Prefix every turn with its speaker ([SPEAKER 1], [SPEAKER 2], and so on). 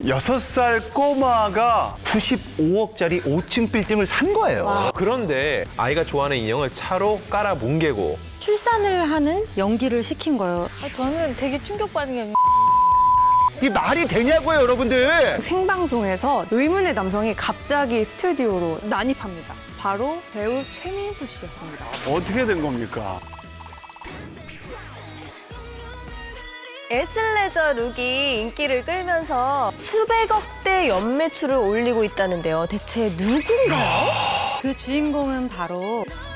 [SPEAKER 1] 6살 꼬마가 95억짜리 5층 빌딩을 산 거예요.
[SPEAKER 2] 그런데 아이가 좋아하는 인형을 차로 깔아 뭉개고
[SPEAKER 3] 출산을 하는 연기를 시킨 거예요.
[SPEAKER 4] 저는 되게 충격받은 게
[SPEAKER 1] 이 말이 되냐고요, 여러분들.
[SPEAKER 3] 생방송에서 의문의 남성이 갑자기 스튜디오로 난입합니다. 바로 배우 최민수 씨였습니다.
[SPEAKER 1] 어떻게 된 겁니까?
[SPEAKER 5] 에슬레저 룩이 인기를 끌면서 수백억 대 연매출을 올리고 있다는데요. 대체 누군가요?
[SPEAKER 3] 그 주인공은 바로